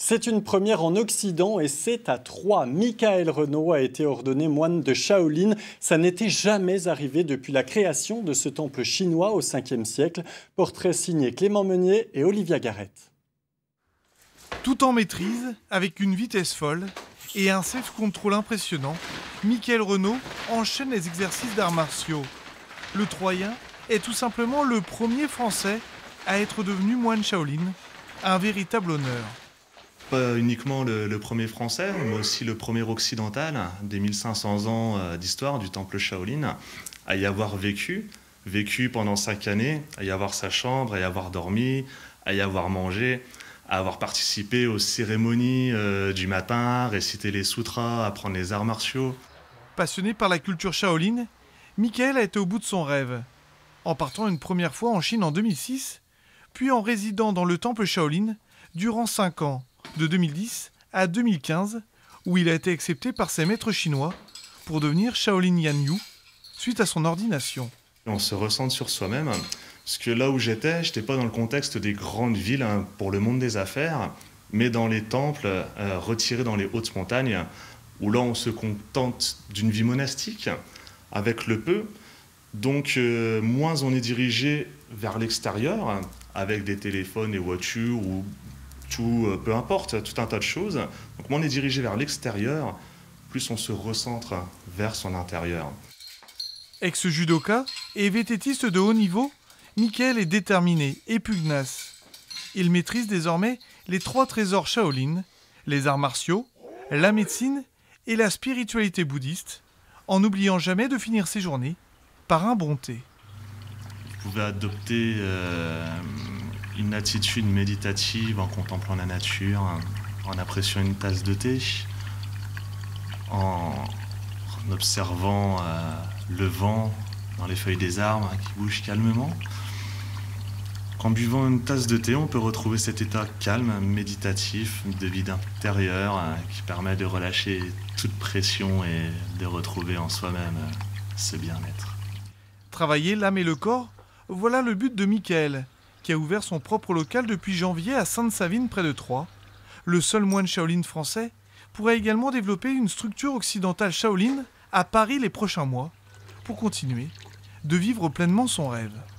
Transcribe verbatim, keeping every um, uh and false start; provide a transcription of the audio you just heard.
C'est une première en Occident et c'est à Troyes. Michael Renaud a été ordonné moine de Shaolin. Ça n'était jamais arrivé depuis la création de ce temple chinois au cinquième siècle. Portrait signé Clément Meunier et Olivia Garrett. Tout en maîtrise, avec une vitesse folle et un self-control impressionnant, Michael Renaud enchaîne les exercices d'arts martiaux. Le Troyen est tout simplement le premier Français à être devenu moine Shaolin, un véritable honneur. Pas uniquement le, le premier français, mais aussi le premier occidental des mille cinq cents ans d'histoire du temple Shaolin à y avoir vécu, vécu pendant cinq années, à y avoir sa chambre, à y avoir dormi, à y avoir mangé, à avoir participé aux cérémonies euh, du matin, réciter les sutras, apprendre les arts martiaux. Passionné par la culture Shaolin, Michael a été au bout de son rêve, en partant une première fois en Chine en deux mille six, puis en résidant dans le temple Shaolin durant cinq ans, de deux mille dix à deux mille quinze, où il a été accepté par ses maîtres chinois pour devenir Shaolin Yanyu suite à son ordination. On se ressent sur soi-même, parce que là où j'étais, je n'étais pas dans le contexte des grandes villes hein, pour le monde des affaires, mais dans les temples euh, retirés dans les hautes montagnes, où là on se contente d'une vie monastique, avec le peu, donc euh, moins on est dirigé vers l'extérieur, avec des téléphones et voitures, ou tout, peu importe, tout un tas de choses. Donc moins on est dirigé vers l'extérieur, plus on se recentre vers son intérieur. Ex-judoka et vététiste de haut niveau, Michael est déterminé et pugnace. Il maîtrise désormais les trois trésors Shaolin, les arts martiaux, la médecine et la spiritualité bouddhiste, en n'oubliant jamais de finir ses journées par un bon thé. Vous pouvez adopter euh, une attitude méditative en contemplant la nature, en appréciant une tasse de thé, en observant euh, le vent dans les feuilles des arbres qui bougent calmement. En buvant une tasse de thé, on peut retrouver cet état calme, méditatif, de vide intérieur euh, qui permet de relâcher toute pression et de retrouver en soi-même euh, ce bien-être. Travailler l'âme et le corps, voilà le but de Michael, qui a ouvert son propre local depuis janvier à Sainte-Savine près de Troyes. Le seul moine Shaolin français pourrait également développer une structure occidentale Shaolin à Paris les prochains mois, pour continuer de vivre pleinement son rêve.